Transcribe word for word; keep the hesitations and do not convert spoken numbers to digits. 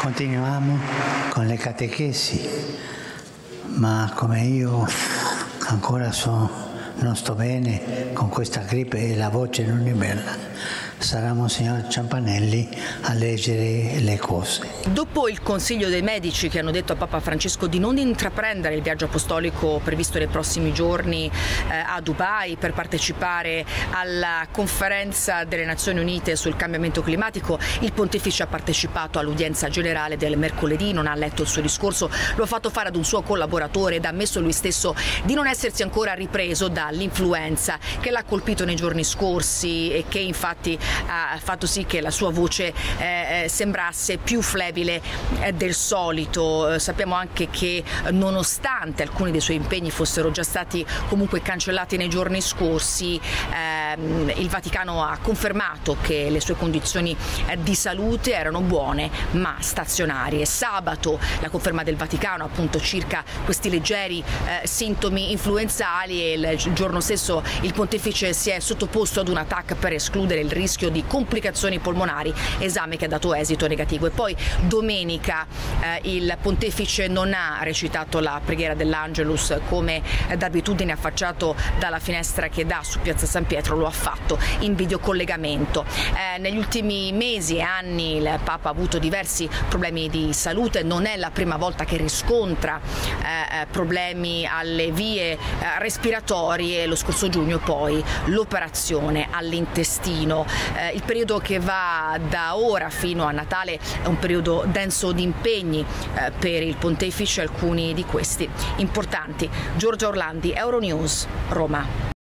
Continuiamo con le catechesi, ma come io ancora so, non sto bene con questa gripe e la voce non è bella, sarà Monsignor Ciampanelli a leggere le cose. Dopo il consiglio dei medici che hanno detto a Papa Francesco di non intraprendere il viaggio apostolico previsto nei prossimi giorni eh, a Dubai per partecipare alla conferenza delle Nazioni Unite sul cambiamento climatico, il pontefice ha partecipato all'udienza generale del mercoledì, non ha letto il suo discorso, lo ha fatto fare ad un suo collaboratore ed ha ammesso lui stesso di non essersi ancora ripreso dall'influenza che l'ha colpito nei giorni scorsi e che infatti ha fatto sì che la sua voce eh, sembrasse più flebile eh, del solito. Eh, sappiamo anche che nonostante alcuni dei suoi impegni fossero già stati comunque cancellati nei giorni scorsi, ehm, il Vaticano ha confermato che le sue condizioni eh, di salute erano buone ma stazionarie. Sabato la conferma del Vaticano appunto circa questi leggeri eh, sintomi influenzali e il giorno stesso il pontefice si è sottoposto ad una T A C per escludere il rischio di complicazioni polmonari, esame che ha dato esito negativo. E poi domenica eh, il pontefice non ha recitato la preghiera dell'Angelus come eh, d'abitudine affacciato dalla finestra che dà su Piazza San Pietro, lo ha fatto in videocollegamento. Eh, negli ultimi mesi e anni il Papa ha avuto diversi problemi di salute, non è la prima volta che riscontra eh, problemi alle vie eh, respiratorie, lo scorso giugno poi l'operazione all'intestino. Eh, il periodo che va da ora fino a Natale è un periodo denso di impegni eh, per il pontefice, alcuni di questi importanti. Giorgia Orlandi, Euronews, Roma.